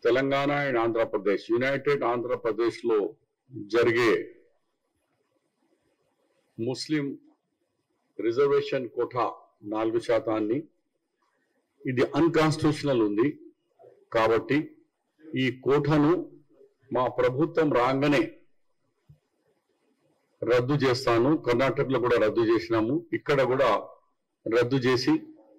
Telangana and Andhra Pradesh United Andhra Pradesh లో జరిగే ముస్లిం reservation quota 4% ఇది అన్కాన్స్టిట్యూషనల్ ఉంది కాబట్టి ఈ కోటాను మా ప్రభుత్వం రాగానే రద్దు చేస్తాను. కర్ణాటకలో కూడా రద్దు చేసినాము, ఇక్కడ కూడా రద్దు చేసి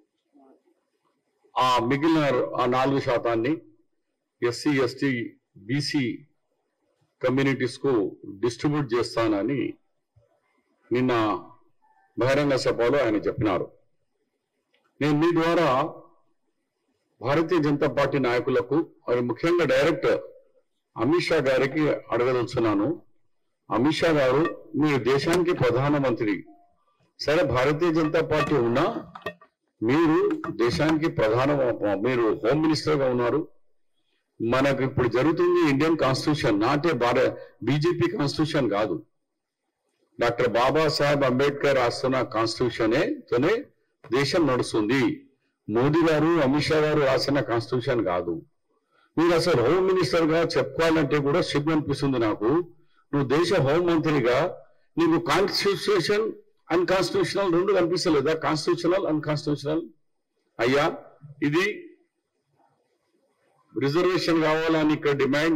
ఆ మిగిలిన 4% ఎస్సీ ఎస్టీ బీసీ కమ్యూనిటీస్ కు డిస్ట్రిబ్యూట్ చేస్తానని నిన్న బహిరంగ సభలో ఆయన చెప్పినారు. నేను మీ ద్వారా భారతీయ జనతా పార్టీ నాయకులకు అది ముఖ్యంగా డైరెక్టర్ అమిత్ షా గారికి అడగదలుచున్నాను. అమిత్ షా గారు, మీరు దేశానికి ప్రధానమంత్రి, సరే భారతీయ జనతా పార్టీ ఉన్నా మీరు దేశానికి మీరు హోమ్ మినిస్టర్ గా ఉన్నారు. మనకు ఇప్పుడు జరుగుతుంది ఇండియన్ కాన్స్టిట్యూషన్, నాటే బీజేపీ కాన్స్టిట్యూషన్ కాదు, డాక్టర్ బాబాసాహెబ్ అంబేద్కర్ రాస్తున్న కాన్స్టిట్యూషనే దేశం నడుస్తుంది. మోదీ గారు అమిత్ షా గారు రాసిన కాన్స్టిట్యూషన్ కాదు. మీరు అసలు హోమ్ మినిస్టర్ గా చెప్పుకోవాలంటే కూడా సిగ్గు అనిపిస్తుంది నాకు. నువ్వు దేశ హోం మంత్రిగా నీకు కాన్స్టిట్యూషన్ అన్కాన్స్టిట్యూషనల్ రెండు కనిపిస్తలేదా? Constitutional unconstitutional. అయ్యా, ఇది రిజర్వేషన్ కావాలని ఇక్కడ డిమాండ్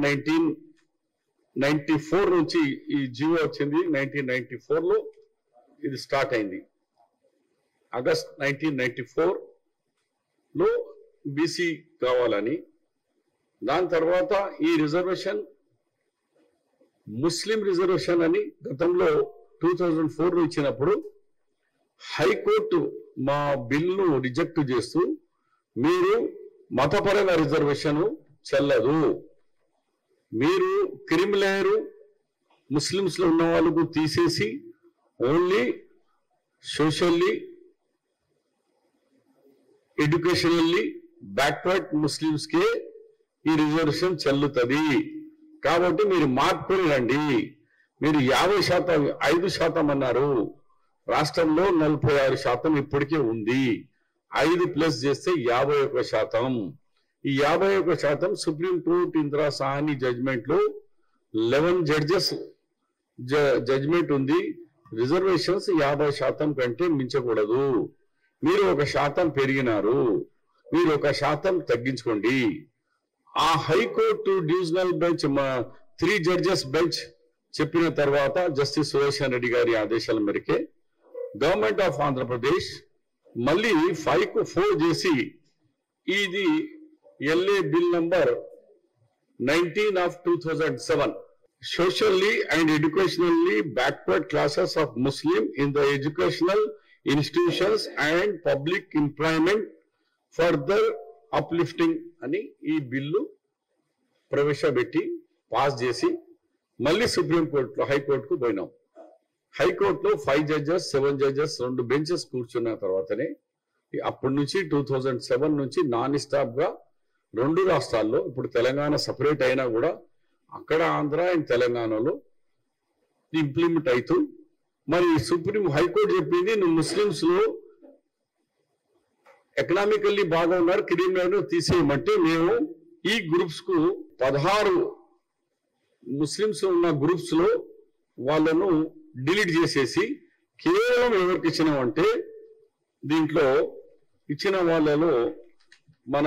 1994 నుంచి ఈ జీవో వచ్చింది. 1994 లో ఇది స్టార్ట్ అయింది. ఆగస్ట్ 1994 లో బీసీ కావాలని, దాని తర్వాత ఈ రిజర్వేషన్ ముస్లిం రిజర్వేషన్ అని గతంలో 2004 లో ఇచ్చినప్పుడు హైకోర్టు మా బిల్లును రిజెక్ట్ చేస్తూ మీరు మతపరంగా రిజర్వేషన్ చెల్లదు, మీరు క్రిమిలేయర్ ముస్లిమ్స్ లో ఉన్న వాళ్ళకు తీసేసి only socially educationally backward Muslims కే ఈ రిజర్వేషన్ చెల్లుతుంది. కాబట్టి మీరు మార్పుని రండి. మీరు 50%, 5% అన్నారు. రాష్ట్రంలో 46% ఇప్పటికే ఉంది. 5 ప్లస్ చేస్తే 51%. ఈ 51% సుప్రీంకోర్టు ఇందిరా సాహ్ని జడ్జిమెంట్ లో 11 జడ్జెస్ జడ్జిమెంట్ ఉంది. రిజర్వేషన్స్ 50% కంటే మించకూడదు. మీరు 1% పెరిగినారు, మీరు 1% తగ్గించుకోండి. ఆ high court divisional bench 3 judges bench చెప్పిన తర్వాత జస్టిస్ సుదర్శన్ రెడ్డి గారి ఆదేశాల మేరకే గవర్నమెంట్ ఆఫ్ ఆంధ్రప్రదేశ్ మళ్ళీ 5 కు 4 చేసి ఇది LA bill number 19 of 2007 socially and educationally backward classes of Muslim in the educational institutions and public employment further uplifting అని ఈ బిల్లు ప్రవేశపెట్టి పాస్ చేసి మళ్ళీ సుప్రీంకోర్టులో హైకోర్టుకు పోయినాం. హైకోర్టులో 5 జడ్జెస్ 7 జడ్జెస్ 2 బెంచెస్ కూర్చున్న తర్వాతనే అప్పటి నుంచి 2007 నుంచి నాన్ స్టాప్ గా 2 రాష్ట్రాల్లో, ఇప్పుడు తెలంగాణ సపరేట్ అయినా కూడా అక్కడ ఆంధ్ర అండ్ తెలంగాణలో ఇంప్లిమెంట్ అవుతూ, మరి సుప్రీం హైకోర్టు చెప్పింది నువ్వు ముస్లింస్ లో ఎకనామికల్లీ బాగా ఉన్నారు, క్రిమినల్ తీసేయమంటే మేము ఈ గ్రూప్స్ కు 16 ముస్లింస్ ఉన్న గ్రూప్స్ లో వాళ్ళను డిలీట్ చేసేసి కేవలం ఎవరికి ఇచ్చినామంటే దీంట్లో ఇచ్చిన వాళ్ళలో మన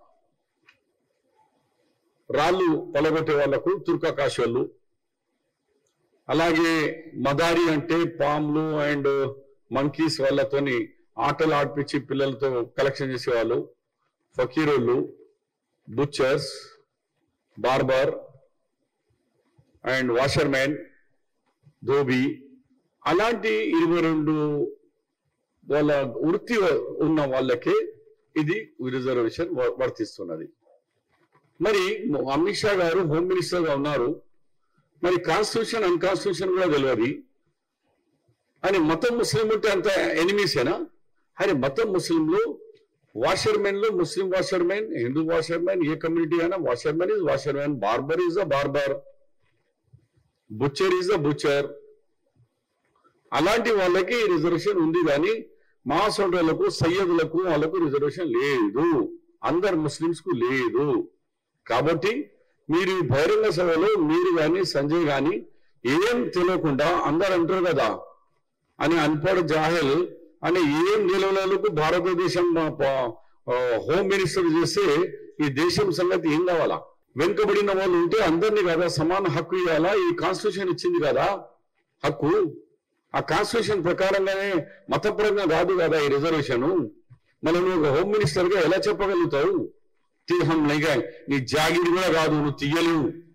రాళ్ళు పలగొట్టే వాళ్లకు తుర్కాకాశ్ వాళ్ళు, అలాగే మదారి అంటే పాములు అండ్ మంకీస్ వాళ్ళతోని ఆటలు ఆడిపించి పిల్లలతో కలెక్షన్ చేసేవాళ్ళు, ఫకీరోళ్ళు, బుచ్చర్స్, బార్బర్ అండ్ వాషర్మెన్, ధోబీ, అలాంటి 22 వాళ్ళ వృత్తి ఉన్న వాళ్ళకే ఇది రిజర్వేషన్ వర్తిస్తున్నది. మరి అమిత్ షా గారు హోమ్ మినిస్టర్ గా ఉన్నారు, మరి కాన్స్టిట్యూషన్ అన్కాన్స్టిట్యూషన్ కూడా తెలియదు అని మొత్తం ముస్లిం ఉంటే అంత ఎనిమీసేనా? అరే మొత్తం ముస్లింలు వాషర్మెన్ లో ముస్లిం వాషర్మెన్, హిందూ వాషర్మెన్, ఏ కమ్యూనిటీ అయినా washermen is washermen, barber is a barber, butcher is a butcher. అలాంటి వాళ్ళకి రిజర్వేషన్ ఉంది కానీ మా సోదరులకు సయ్యదులకు వాళ్ళకు రిజర్వేషన్ లేదు, అందరు ముస్లింస్ కు లేదు. కాబట్టి మీరు ఈ బహిరంగ సభలో మీరు కానీ సంజయ్ కానీ ఏం తెలియకుండా అందరు అంటారు కదా అని అన్పడ్ జాహిల్ అని ఏం నిలవలకు భారతదేశం హోమ్ మినిస్టర్ చేస్తే ఈ దేశం సంగతి ఏం కావాలా? వెనుకబడిన వాళ్ళు ఉంటే అందరినీ కదా సమాన హక్కు ఇవ్వాలా? ఈ కాన్స్టిట్యూషన్ ఇచ్చింది కదా హక్కు. ఆ కాన్స్టిట్యూషన్ ప్రకారంగానే మతపరంగా కాదు కదా ఈ రిజర్వేషన్. మనం నువ్వు హోమ్ మినిస్టర్ గా ఎలా చెప్పగలుగుతావు? తీహం నైగా నీ జాగిరి కూడా కాదు, నువ్వు తీయలేవు.